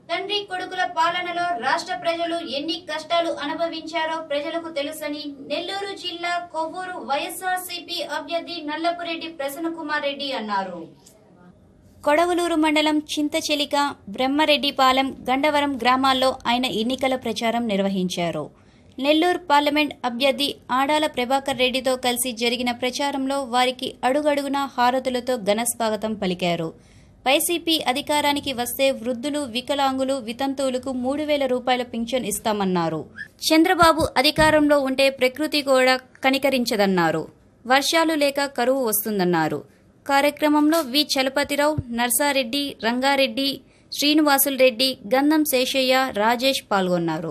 తండ్రి కొడుకుల పాలనలో రాష్ట్ర ప్రజలు ఎన్ని కష్టాలు అనుభవించారో ప్రజలకు తెలుసని నెల్లూరు జిల్లా కొవ్వూరు వైఎస్ఆర్సీపీ అభ్యర్థి నల్లపురెడ్డి ప్రసన్నకుమార్ రెడ్డి అన్నారు. కొడవలూరు మండలం చింతచెలిక, బ్రహ్మరెడ్డిపాలెం, గండవరం గ్రామాల్లో ఆయన ఎన్నికల ప్రచారం నిర్వహించారు. నెల్లూరు పార్లమెంట్ అభ్యర్థి ఆడాల ప్రభాకర్ రెడ్డితో కలిసి జరిగిన ప్రచారంలో వారికి అడుగడుగునా హారతులతో ఘన స్వాగతం పలికారు. వైసీపీ అధికారానికి వస్తే వృద్ధులు, వికలాంగులు, వితంతువులకు 3,000 రూపాయల పింఛన్ ఇస్తామన్నారు. చంద్రబాబు అధికారంలో ఉంటే ప్రకృతి కూడా కనికరించదన్నారు. వర్షాలు లేక కరువు వస్తుందన్నారు. కార్యక్రమంలో వి చలపతిరావు, నర్సారెడ్డి, రంగారెడ్డి, శ్రీనివాసులు రెడ్డి, గంధం శేషయ్య, రాజేష్ పాల్గొన్నారు.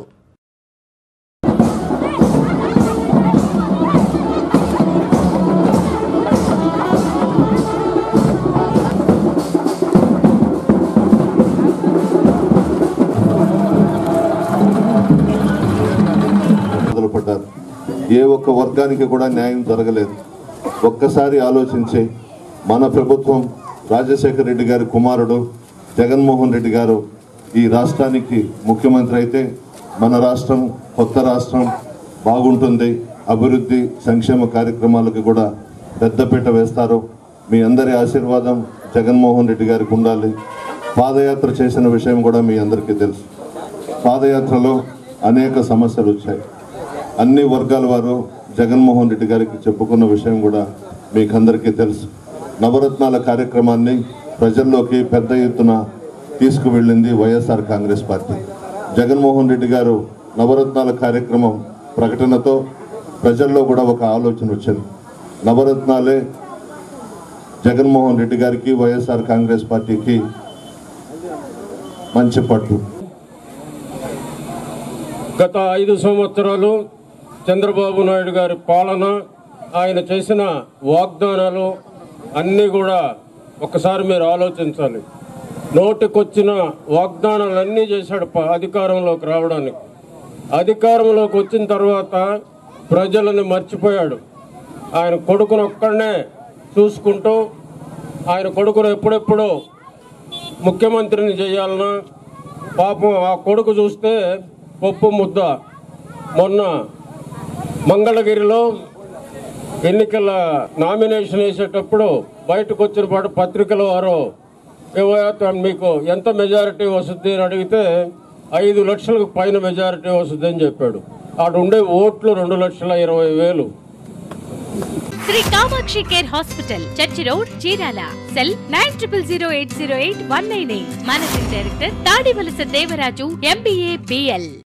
ఏ ఒక్క వర్గానికి కూడా న్యాయం జరగలేదు. ఒక్కసారి ఆలోచించి మన ప్రభుత్వం రాజశేఖర రెడ్డి గారి కుమారుడు జగన్మోహన్ రెడ్డి గారు ఈ రాష్ట్రానికి ముఖ్యమంత్రి అయితే మన రాష్ట్రం, కొత్త రాష్ట్రం బాగుంటుంది. అభివృద్ధి, సంక్షేమ కార్యక్రమాలకు కూడా పెద్దపీట వేస్తారు. మీ అందరి ఆశీర్వాదం జగన్మోహన్ రెడ్డి గారికి ఉండాలి. పాదయాత్ర చేసిన విషయం కూడా మీ అందరికీ తెలుసు. పాదయాత్రలో అనేక సమస్యలు వచ్చాయి. అన్ని వర్గాల వారు జగన్మోహన్ రెడ్డి గారికి చెప్పుకున్న విషయం కూడా మీకు అందరికీ తెలుసు. నవరత్నాల కార్యక్రమాన్ని ప్రజల్లోకి పెద్ద ఎత్తున తీసుకువెళ్ళింది వైఎస్ఆర్ కాంగ్రెస్ పార్టీ. జగన్మోహన్ రెడ్డి గారు నవరత్నాల కార్యక్రమం ప్రకటనతో ప్రజల్లో కూడా ఒక ఆలోచన వచ్చింది. నవరత్నాలే జగన్మోహన్ రెడ్డి గారికి, వైఎస్ఆర్ కాంగ్రెస్ పార్టీకి మంచి పట్టు. గత 5 సంవత్సరాలు చంద్రబాబు నాయుడు గారి పాలన, ఆయన చేసిన వాగ్దానాలు అన్నీ కూడా ఒకసారి మీరు ఆలోచించాలి. నోటికొచ్చిన వాగ్దానాలన్నీ చేశాడు అధికారంలోకి రావడానికి. అధికారంలోకి వచ్చిన తర్వాత ప్రజలను మర్చిపోయాడు. ఆయన కొడుకును ఒక్కడనే చూసుకుంటూ ఆయన కొడుకును ఎప్పుడెప్పుడు ముఖ్యమంత్రిని చేయాలన్నా పాపం ఆ కొడుకు చూస్తే పప్పు ముద్ద. మొన్న మంగళగిరిలో ఎన్నికల నామినేషన్ వేసేటప్పుడు బయటకు వచ్చిన పాటు పత్రికల వారు మీకు ఎంత మెజారిటీ వస్తుంది అని అడిగితే 5 లక్షలకు పైన మెజారిటీ వస్తుంది అని చెప్పాడు. అటు ఉండే ఓట్లు 2,20,000. Sri Kamakshi care hospital, church road, Chirala. Cell 9000808198. Managing director Tadivalasa Devaraju, MBA, BL.